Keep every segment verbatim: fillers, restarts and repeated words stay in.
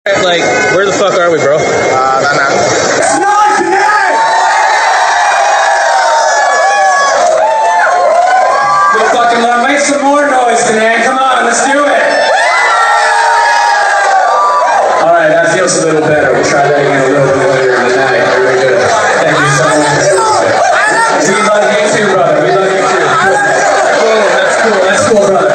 Like, where the fuck are we, bro? Uh, nah, nah. Not today! Good fucking love. Make some more noise today. Come on, let's do it. All right, that feels a little better. We'll try that again a little bit later in the night. Very good. Thank you so much. We love you too, brother. We love you too. Cool. That's cool. That's cool, brother.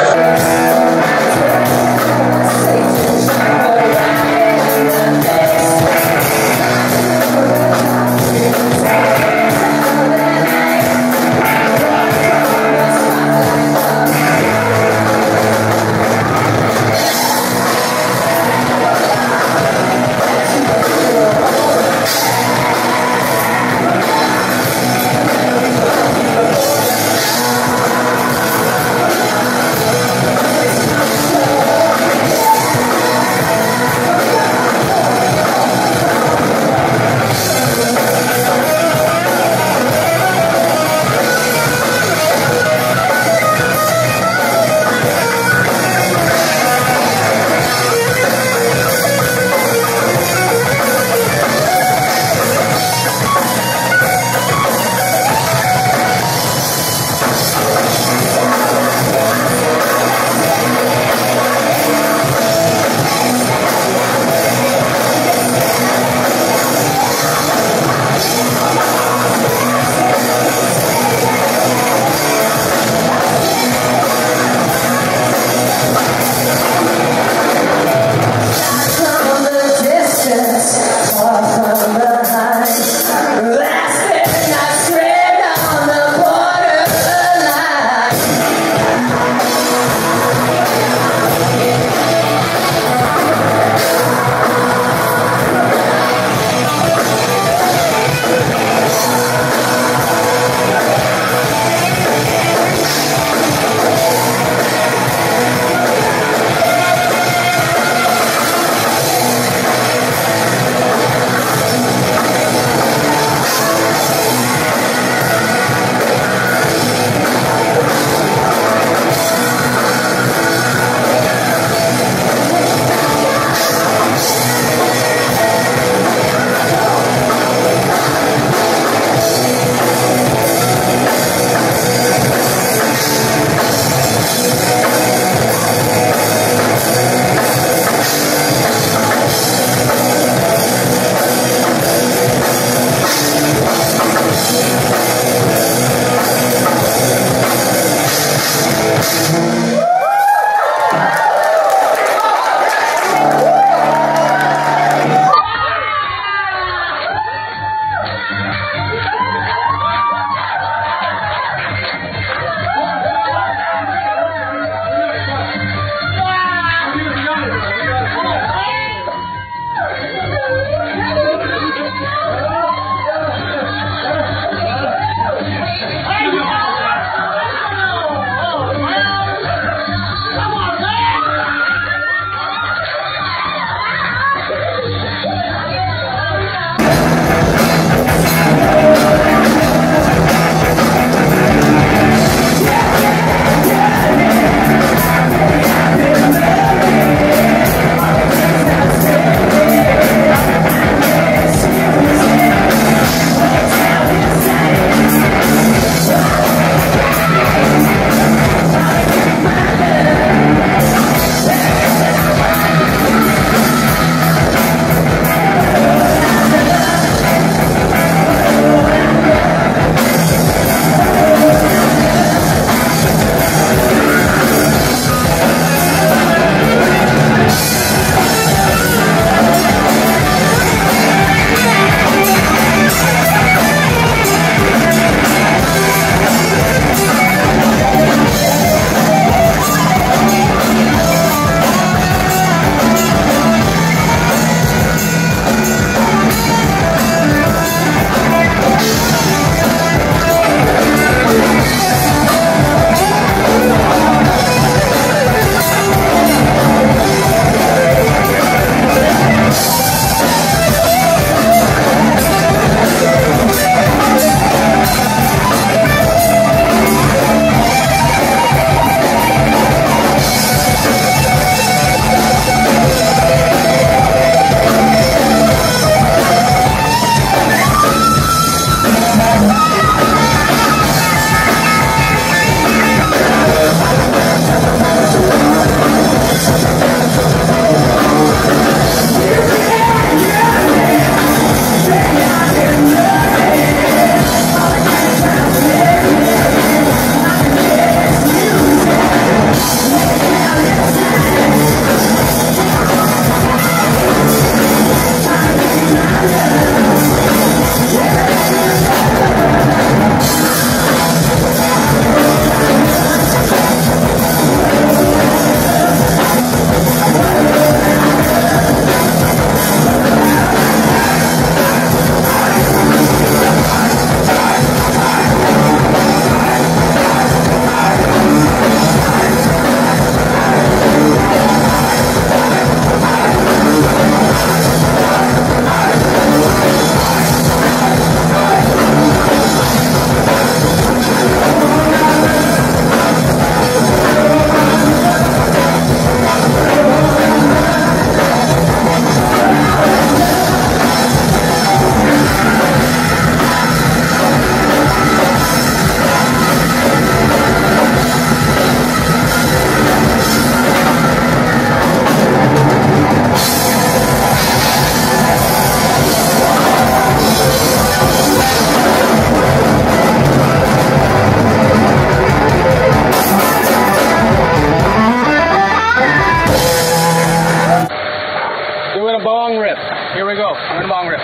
we're gonna bong rip. Here we go. We're gonna bong rip.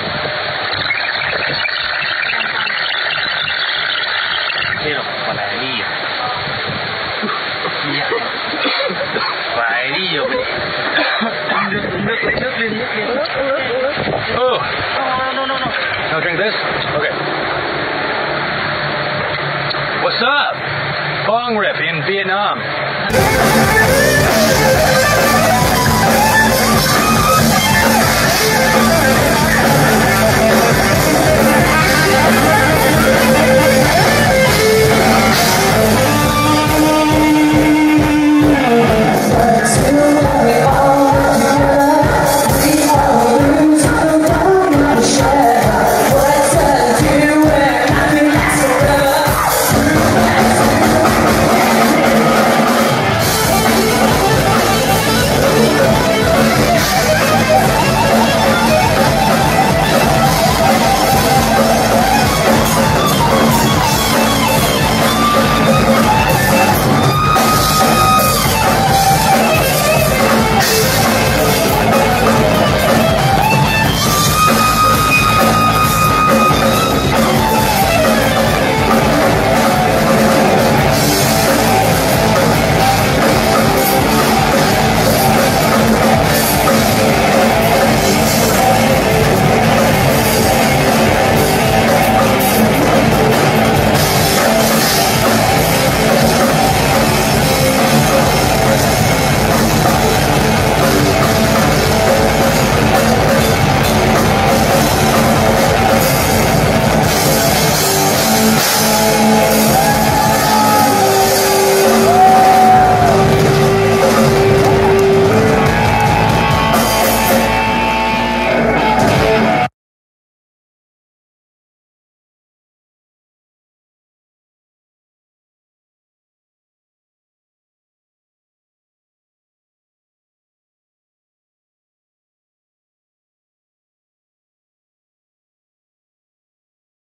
Pero, panadería. Panadería, güey. Oh. No, no, no, no. I'll drink this? Okay. What's up? Bong rip in Vietnam.